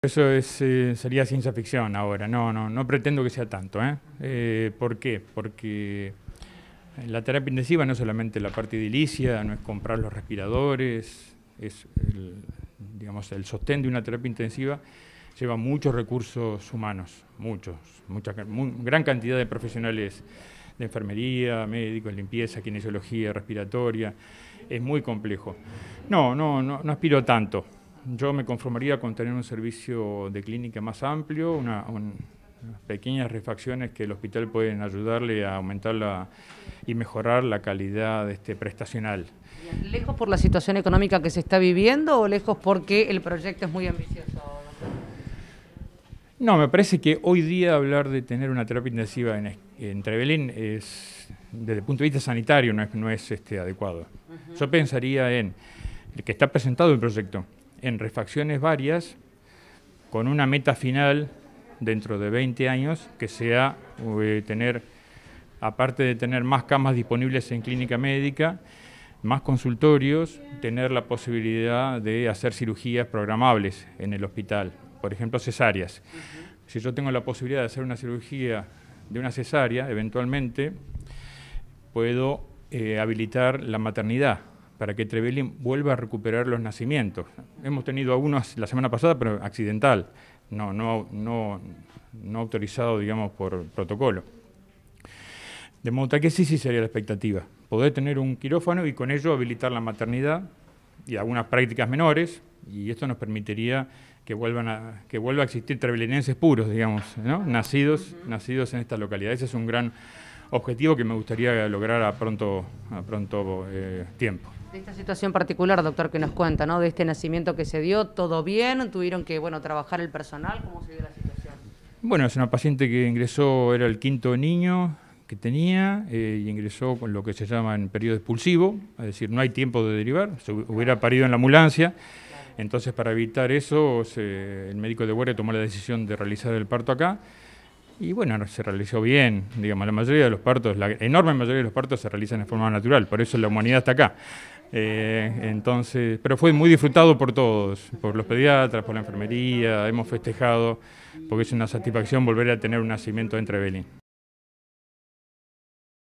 Eso sería ciencia ficción ahora, no pretendo que sea tanto. ¿Por qué? Porque la terapia intensiva no es solamente la parte edilicia, no es comprar los respiradores, es digamos, el sostén de una terapia intensiva lleva muchos recursos humanos, gran cantidad de profesionales de enfermería, médicos, limpieza, kinesiología, respiratoria, es muy complejo. No aspiro a tanto. Yo me conformaría con tener un servicio de clínica más amplio, unas pequeñas refacciones que el hospital pueden ayudarle a aumentar y mejorar la calidad prestacional. ¿Lejos por la situación económica que se está viviendo o lejos porque el proyecto es muy ambicioso? No, me parece que hoy día hablar de tener una terapia intensiva en Trevelin es, desde el punto de vista sanitario, no es adecuado. Yo pensaría en el que está presentado el proyecto, en refacciones varias, con una meta final dentro de 20 años, que sea tener, aparte de tener más camas disponibles en clínica médica, más consultorios, tener la posibilidad de hacer cirugías programables en el hospital, por ejemplo cesáreas. Si yo tengo la posibilidad de hacer una cirugía de una cesárea, eventualmente puedo habilitar la maternidad, para que Trevelin vuelva a recuperar los nacimientos. Hemos tenido algunos la semana pasada, pero accidental, no autorizado, digamos, por protocolo. De modo que sí sería la expectativa, poder tener un quirófano y con ello habilitar la maternidad y algunas prácticas menores, y esto nos permitiría que vuelva a existir trevelinenses puros, digamos, ¿no? nacidos en esta localidad. Ese es un gran objetivo que me gustaría lograr a pronto tiempo. De esta situación particular, doctor, que nos cuenta, ¿no? De este nacimiento que se dio, ¿todo bien? ¿Tuvieron que, trabajar el personal? ¿Cómo se dio la situación? Bueno, es una paciente que ingresó, era el quinto niño que tenía, y ingresó con lo que se llama en periodo expulsivo, es decir, no hay tiempo de derivar, se hubiera parido en la ambulancia. Entonces, para evitar eso, el médico de guardia tomó la decisión de realizar el parto acá. Y bueno, se realizó bien, digamos, la mayoría de los partos, la enorme mayoría de los partos se realizan de forma natural, por eso la humanidad está acá. Pero fue muy disfrutado por todos, por los pediatras, por la enfermería, hemos festejado, porque es una satisfacción volver a tener un nacimiento en Trevelin.